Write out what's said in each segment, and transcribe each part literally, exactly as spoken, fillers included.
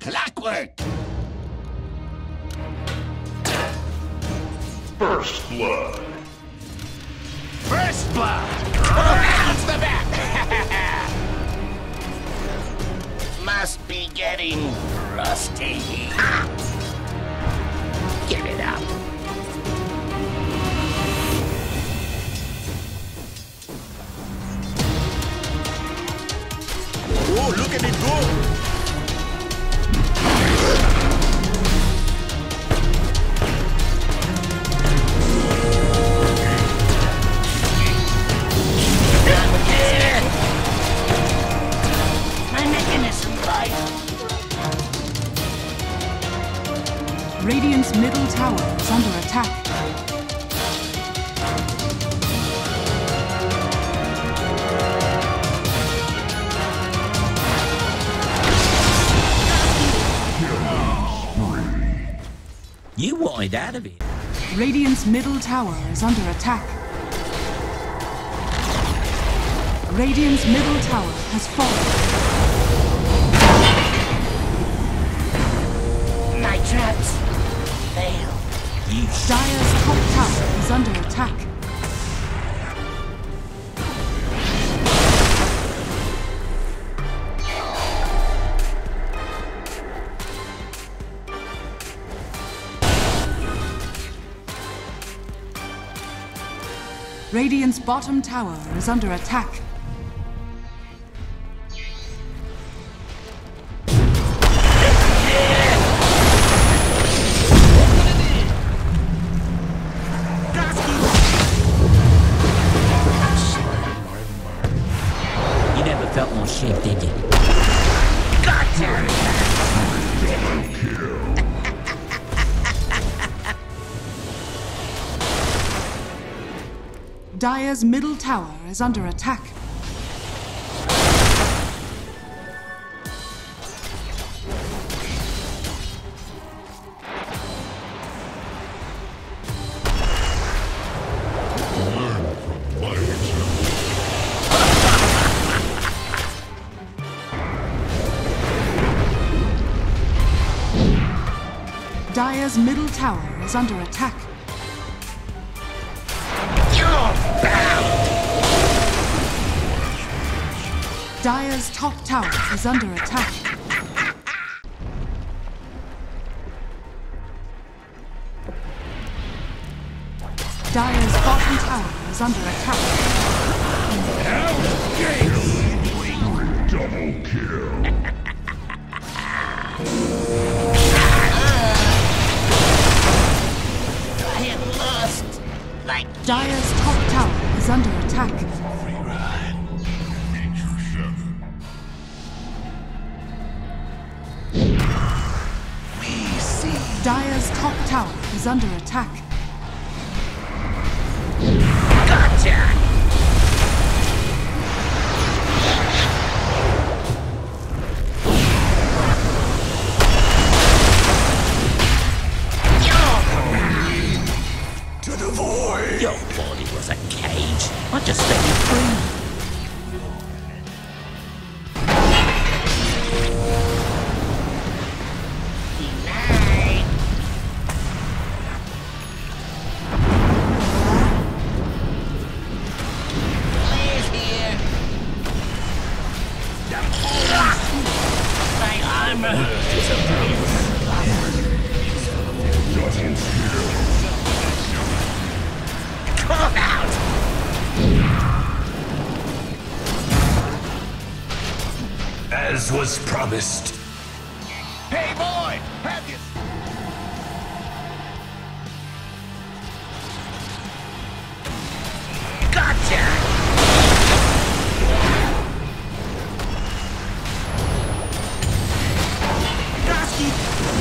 Clockwork! First blood. First blood! Bounce the bat! Must be getting rusty. Ha! Give it up. Oh, look at it go! Radiant's middle tower is under attack. You wanted out of it. Radiant's middle tower is under attack. Radiant's middle tower has fallen. My traps fail. Dire's top tower is under attack. Radiant's bottom tower is under attack. You never felt more shit, did you? Gotcha! Dire's middle tower is under attack. Dire's middle tower is under attack. Dire's top tower is under attack. Dire's bottom tower is under attack. Double kill. I am lost. Like Dire's top tower is under attack. Dire's top tower is under attack. gotcha! To the void! Your body was a cage. I just set you free. As was promised. Hey boy, have you? Gotcha! Gotcha!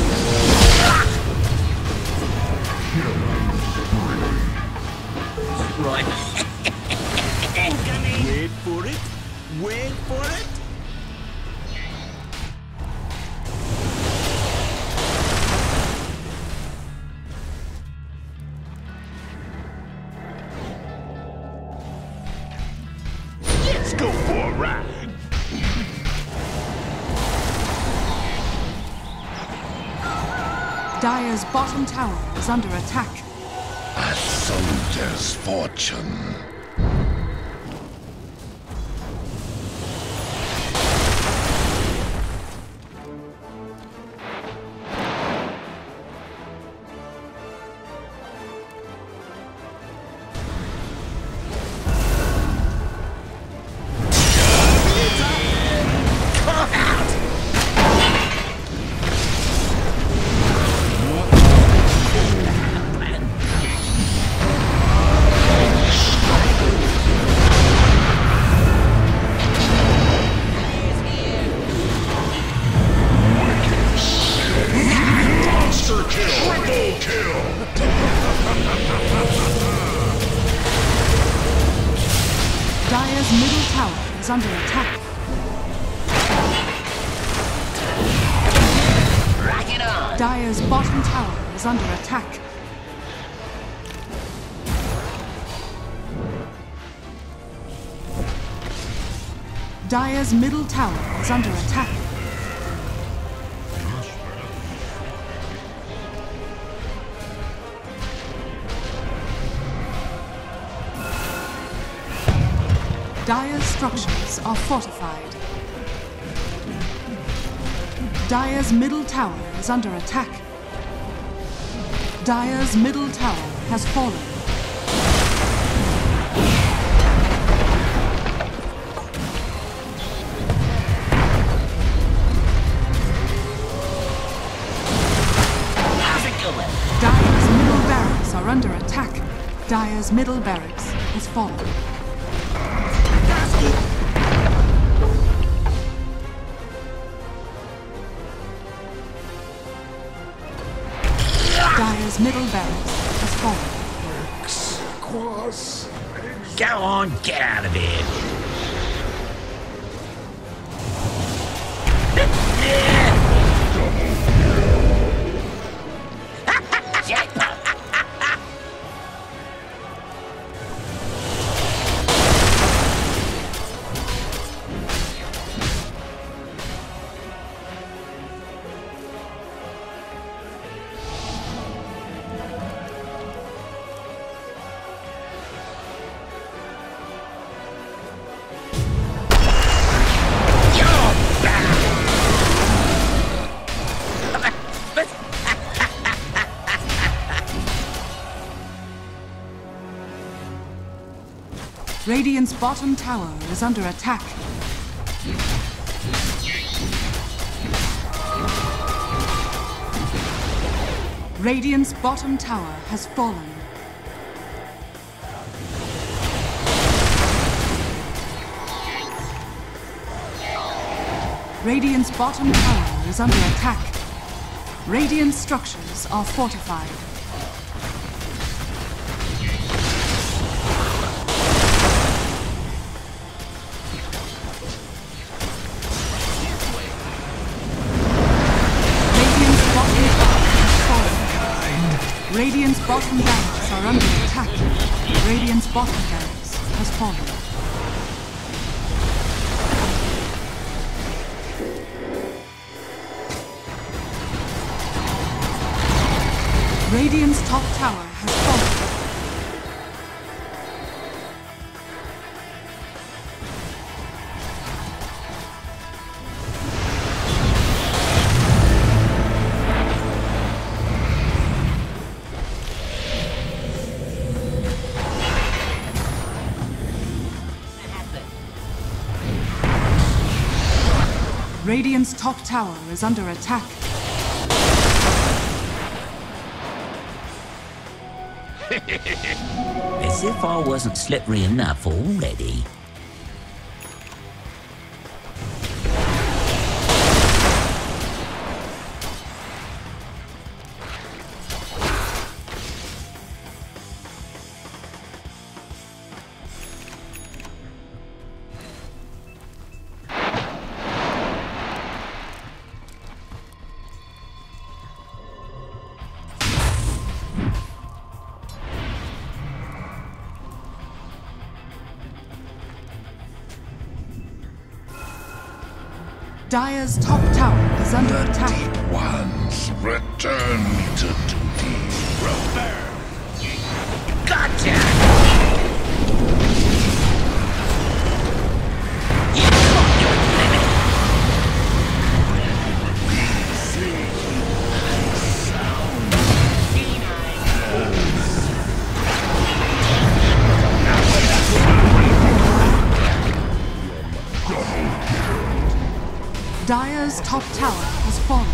Right. Incoming! Wait for it. Wait for it. Dire's bottom tower is under attack. A soldier's fortune. Dire's middle tower is under attack. Rack it on. Dire's bottom tower is under attack. Dire's middle tower is under attack. Dire's structures are fortified. Dire's middle tower is under attack. Dire's middle tower has fallen. How's it going? Dire's middle barracks are under attack. Dire's middle barracks has fallen. Dire's middle barracks has fallen. Go on, get out of here. Jackpot. Radiant's bottom tower is under attack. Radiant's bottom tower has fallen. Radiant's bottom tower is under attack. Radiant structures are fortified. Radiant's bottom barracks are under attack. Radiant's bottom barracks has fallen. Radiant's top tower has fallen. Radiant's top tower is under attack. As if I wasn't slippery enough already. Dire's top tower is under attack. Deep ones return to duty. Rapier. Gotcha! You got your limit! Dire's top tower has fallen.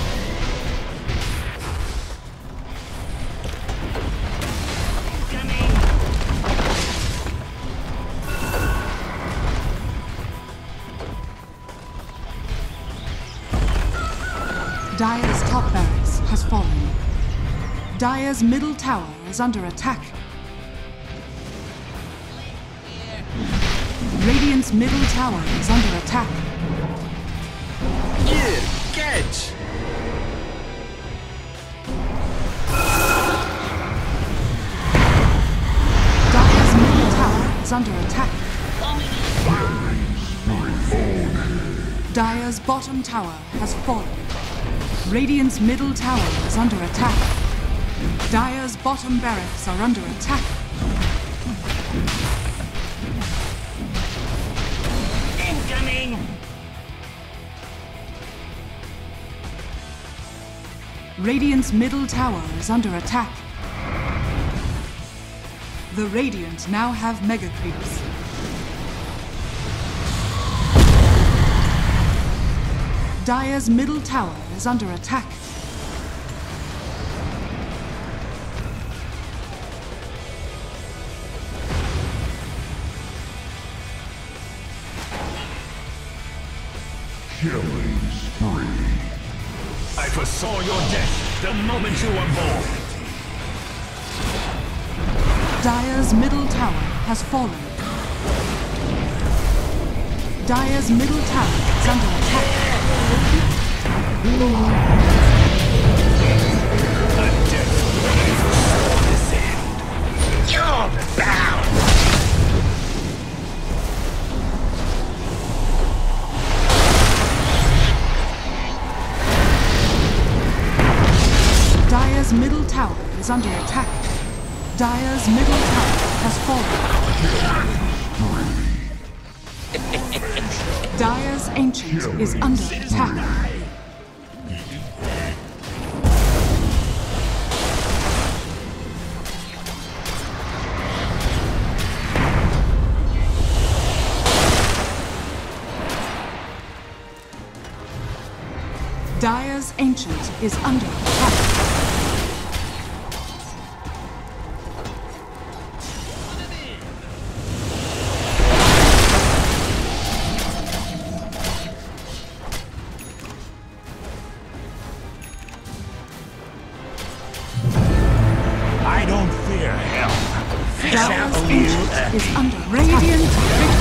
Dire's top barracks has fallen. Dire's middle tower is under attack. Radiant's middle tower is under attack. Here, catch! Dire's middle tower is under attack. Dire's bottom tower has fallen. Radiant's middle tower is under attack. Dire's bottom barracks are under attack. Incoming! Radiant's middle tower is under attack. The Radiant now have mega creeps. Dire's middle tower is under attack. Killing spree. I foresaw your death the moment you were born. Dire's middle tower has fallen. Dire's middle tower is under attack. A death wave foresaw this end. You're bound! Dire's middle tower is under attack. Dire's middle tower has fallen. Dire's ancient is under attack. Dire's ancient is under attack. I don't fear hell. Dire's ancient is under radiant.